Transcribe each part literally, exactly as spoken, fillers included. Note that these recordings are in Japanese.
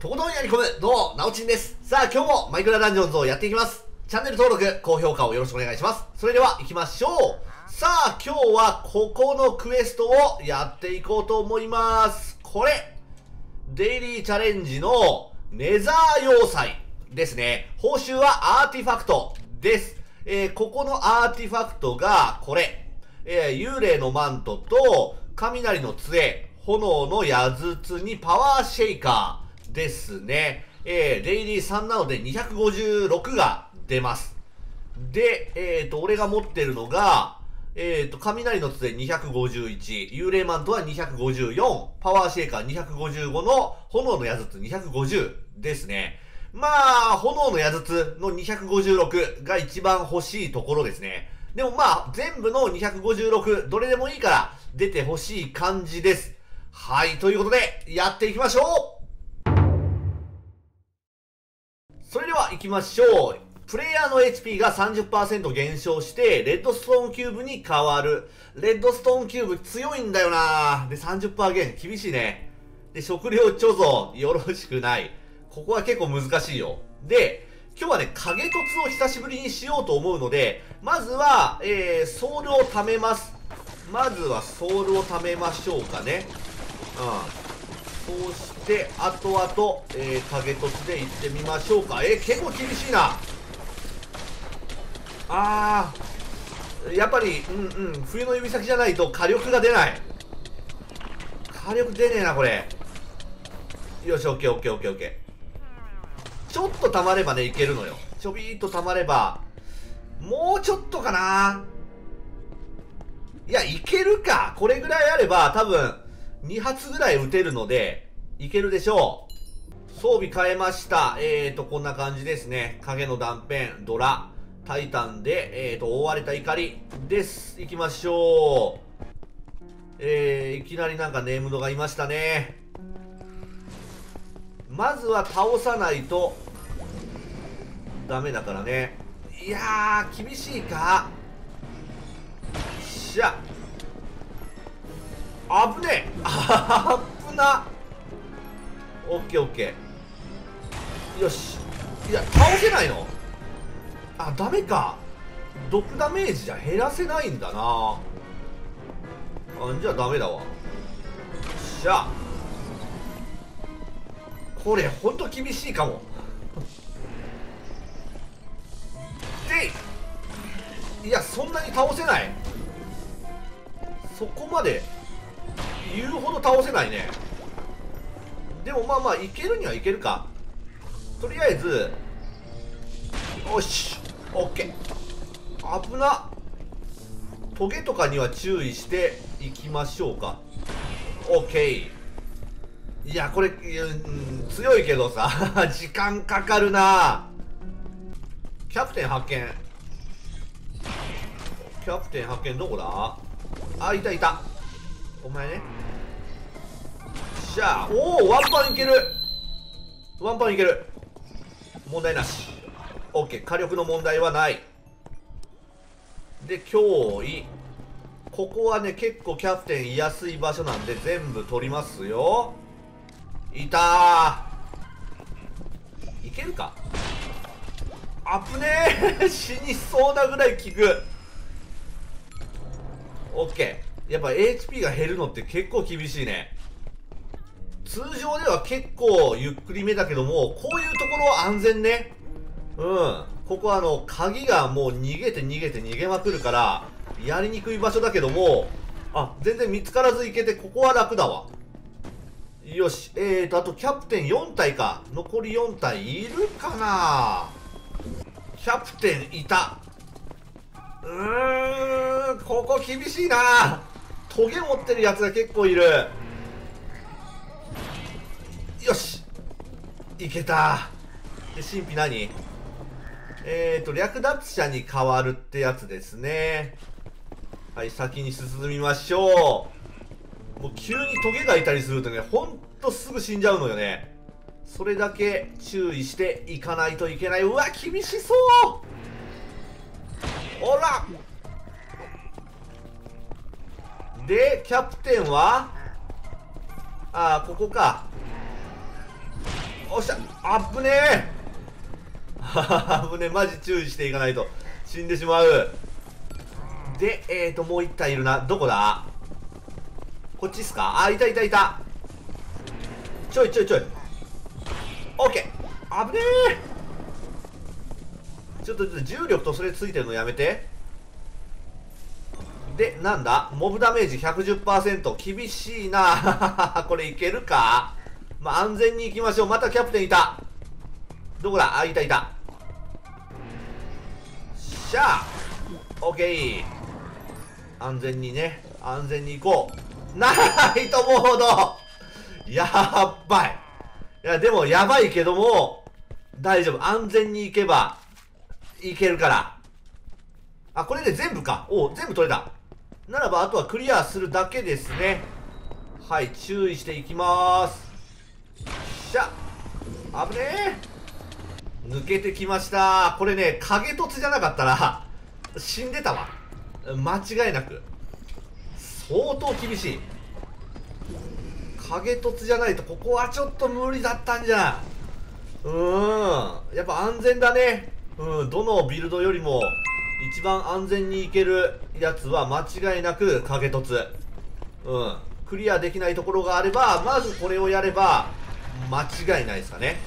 とことんやり込む、どうも、なおちんです。さあ、今日もマイクラダンジョンズをやっていきます。チャンネル登録、高評価をよろしくお願いします。それでは、行きましょう。さあ、今日はここのクエストをやっていこうと思います。これ、デイリーチャレンジのネザー要塞ですね。報酬はアーティファクトです。えー、ここのアーティファクトが、これ、えー、幽霊のマントと、雷の杖、炎の矢筒にパワーシェイカーですね。えー、デイリーさんなのでにひゃくごじゅうろくが出ます。で、えっと、俺が持ってるのが、えっと、雷の杖にひゃくごじゅういち、幽霊マントはにひゃくごじゅうよん、パワーシェイカーにひゃくごじゅうごの炎の矢筒にひゃくごじゅうですね。まあ、炎の矢筒のにひゃくごじゅうろくが一番欲しいところですね。でもまあ、全部のにひゃくごじゅうろく、どれでもいいから出て欲しい感じです。はい、ということで、やっていきましょう。それでは行きましょう。プレイヤーの エイチピー が さんじゅっパーセント 減少して、レッドストーンキューブに変わる。レッドストーンキューブ強いんだよな。で、さんじゅっパーセント 減。厳しいね。で、食料貯蔵、よろしくない。ここは結構難しいよ。で、今日はね、影凸を久しぶりにしようと思うので、まずは、えー、ソウルを貯めます。まずはソウルを貯めましょうかね。うん。そうして、あとあと、えー、影凸で行ってみましょうか。えー、結構厳しいな。あー、やっぱり、うんうん、冬の指先じゃないと火力が出ない。火力出ねえな、これ。よし、オッケーオッケーオッケーオッケー。ちょっと溜まればね、いけるのよ。ちょびーっと溜まれば、もうちょっとかな。いや、いけるか。これぐらいあれば、多分、に発ぐらい撃てるので、いけるでしょう。装備変えました。えーと、こんな感じですね。影の断片、ドラ、タイタンで、えーと、覆われた怒りです。行きましょう。えー、いきなりなんかネームドがいましたね。まずは倒さないと、ダメだからね。いやー、厳しいか。しゃ。あぶねえ。あぶな。オッケーオッケー。よし。いや、倒せないの？あ、ダメか。毒ダメージじゃ減らせないんだな。あ、じゃあダメだわ。しゃ。これほんと厳しいかも。で、いや、そんなに倒せない。そこまで言うほど倒せないね。でもまあまあいけるにはいけるか。とりあえず、よし、オッケー。危な。トゲとかには注意していきましょうか。オッケー。いや、これ、うん、強いけどさ時間かかるな。キャプテン発見。キャプテン発見どこだ。あ、いたいた。お前ね。しゃあ、おお、ワンパンいける。ワンパンいける。問題なし。オッケー、火力の問題はない。で、脅威。ここはね、結構キャプテン居やすい場所なんで全部取りますよ。いたー。いけるか。あぶねえ死にそうなぐらい効く。オッケー。やっぱ エイチピー が減るのって結構厳しいね。通常では結構ゆっくりめだけども、こういうところは安全ね。うん。ここはあの、鍵がもう逃げて逃げて逃げまくるから、やりにくい場所だけども、あ、全然見つからず行けて、ここは楽だわ。よし。えーと、あとキャプテンよん体か。残りよん体いるかな。キャプテンいた。うーん、ここ厳しいな。トゲ持ってるやつが結構いる。よし、いけた。で、神秘何？えーと、略奪者に変わるってやつですね。はい、先に進みましょう。もう急にトゲがいたりするとね、ほんとすぐ死んじゃうのよね。それだけ注意していかないといけない。うわ、厳しそう。ほら。で、キャプテンは、ああ、ここか。 おっしゃ、あっぶねえあぶねえ、マジ注意していかないと死んでしまう。で、えーともう一体いるな。どこだ？こっちっすか？あ、いたいたいた。ちょいちょいちょい。オッケー。あぶねえ。ちょっと重力とそれついてるのやめて。で、なんだモブダメージ ひゃくじゅっパーセント。厳しいなこれいけるか？まあ、安全に行きましょう。またキャプテンいた。どこだ？あ、いたいた。しゃあ、オッケー。安全にね、安全に行こう。ナイトモードやっばい。いや、でもやばいけども、大丈夫。安全に行けば、いけるから。あ、これで全部か。おう、全部取れた。ならば、あとはクリアするだけですね。はい、注意していきまーす。しゃあ、危ねえ。抜けてきました。これね、影突じゃなかったら、死んでたわ。間違いなく。相当厳しい。影突じゃないと、ここはちょっと無理だったんじゃん。うーん。やっぱ安全だね。うん、どのビルドよりも、一番安全にいけるやつは間違いなく影突。うん。クリアできないところがあれば、まずこれをやれば、間違いないですかね。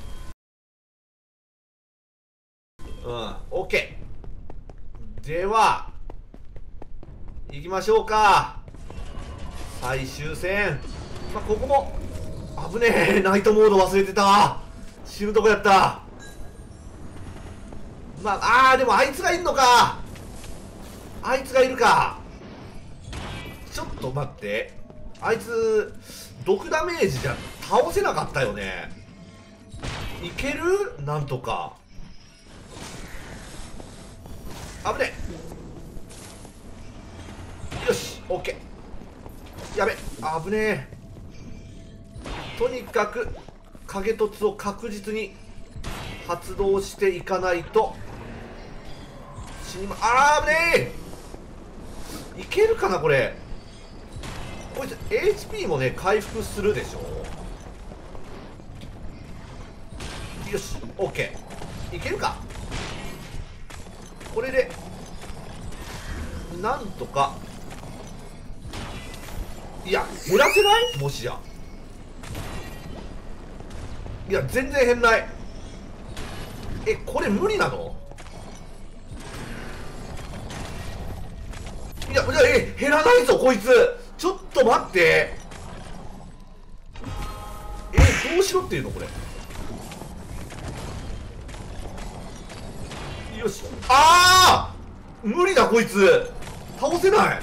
うん、OK。では、行きましょうか。最終戦。まあ、ここも、危ねえ、ナイトモード忘れてた。死ぬとこやった。まあ、あー、でもあいつがいるのか。あいつがいるか。ちょっと待って。あいつ、毒ダメージじゃ倒せなかったよね。いける？なんとか。危ねえ。よし、オッケー。やべ、危ねえ。とにかく、影突を確実に発動していかないと。死にま、あー、危ねえ。いけるかな、これ。こいつ エイチピー もね回復するでしょ。よし、 OK。 いけるか。これでなんとか。いや減らせない？もしや、いや全然減んない。え、これ無理なの？いや、じゃあえ減らないぞこいつ。ちょっと待って。え、どうしろっていうのこれ。よし、ああ無理だこいつ。倒せない。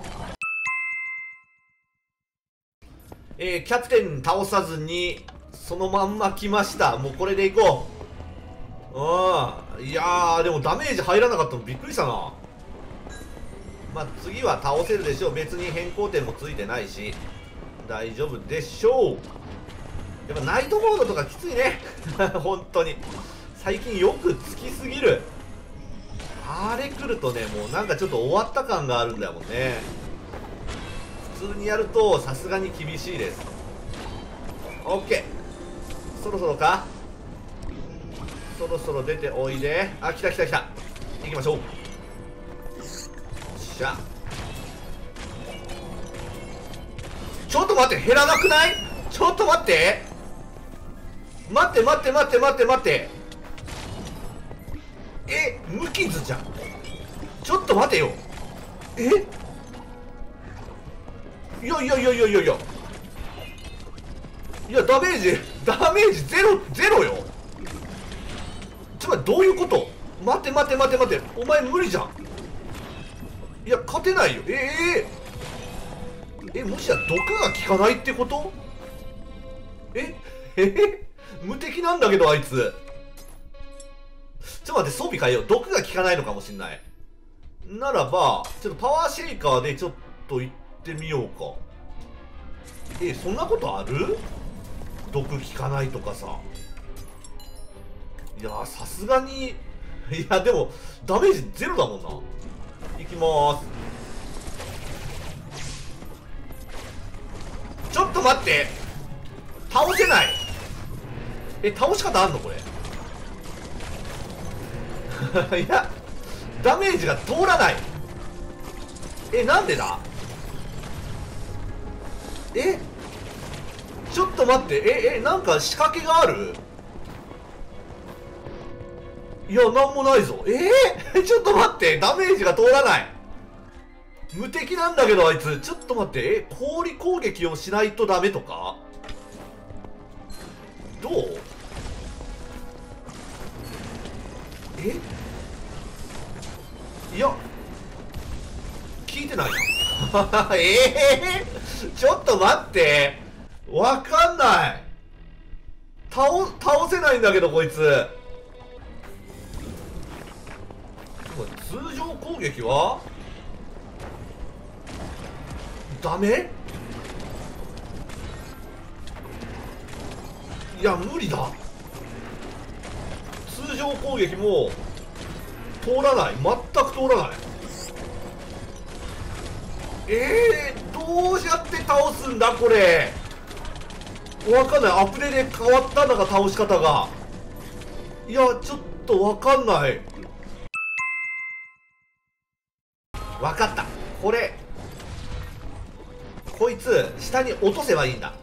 えー、キャプテン倒さずにそのまんま来ました。もうこれでいこう。うん、いやーでもダメージ入らなかったのびっくりしたな。まあ次は倒せるでしょう。別に変更点もついてないし大丈夫でしょう。やっぱナイトモードとかきついね本当に最近よくつきすぎる。あれ来るとね、もうなんかちょっと終わった感があるんだもんね。普通にやるとさすがに厳しいです。 OK。 そろそろか。そろそろ出ておいで。あ、来た来た来た。行きましょう。しゃ、ちょっと待って、減らなくない？ちょっと待って待って待って待って待って待って。え、無傷じゃん。ちょっと待てよ。え、いやいやいやいやいやいやいや、ダメージダメージゼロゼロよ。ちょっと待って、どういうこと？待って待って待って待って、お前無理じゃん。いや勝てないよ。ええー、え、もしや毒が効かないってこと？ええ無敵なんだけどあいつ。ちょっと待って、装備変えよう。毒が効かないのかもしんない。ならばちょっとパワーシェイカーでちょっと行ってみようか。え、そんなことある？毒効かないとかさ。いやさすがに、いやでもダメージゼロだもんな。いきまーす。ちょっと待って、倒せない。 え、倒し方あんのこれいや、ダメージが通らない。え、なんでだ。え、ちょっと待って、え、え、なんか仕掛けがある。いや、なんもないぞ。えー、ちょっと待って、ダメージが通らない。無敵なんだけど、あいつ。ちょっと待って、え、氷攻撃をしないとダメとか。どう。え、いや、聞いてないなええー、ちょっと待って、わかんない。倒倒せないんだけどこいつ。通常攻撃はダメ。いや無理だ。通常攻撃も通らない。全く通らない。えー、どうやって倒すんだこれ。わかんない。アップデートで変わったんだか倒し方が。いやちょっとわかんない。わかった。これこいつ下に落とせばいいんだ。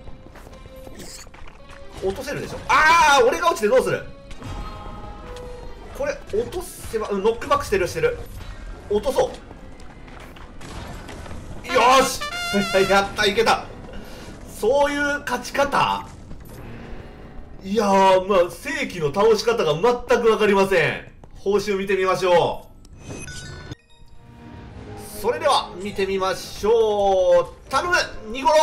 落とせるでしょ。ああ、俺が落ちてどうする。これ落とせば、うん、ノックバックしてるしてる。落とそう。よーしやった、いけた。そういう勝ち方。いやー、まあ正規の倒し方が全く分かりません。報酬見てみましょう。それでは見てみましょう。頼むニゴロ。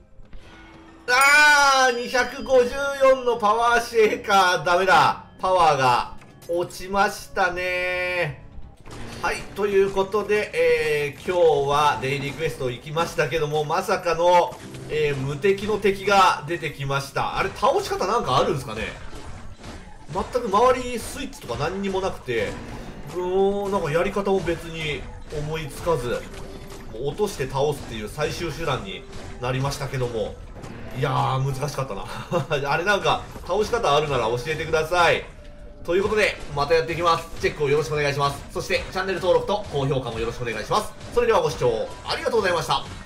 あー、にひゃくごじゅうよんのパワーシェーカー。ダメだ、パワーが落ちましたね。はい、ということで、えー、今日はデイリークエスト行きましたけども、まさかの、えー、無敵の敵が出てきました。あれ倒し方なんかあるんですかね。全く周りにスイッチとか何にもなくて、うーん、なんかやり方も別に思いつかず、もう落として倒すっていう最終手段になりましたけども、いやー難しかったなあれなんか倒し方あるなら教えてください。ということでまたやっていきます。チェックをよろしくお願いします。そしてチャンネル登録と高評価もよろしくお願いします。それではご視聴ありがとうございました。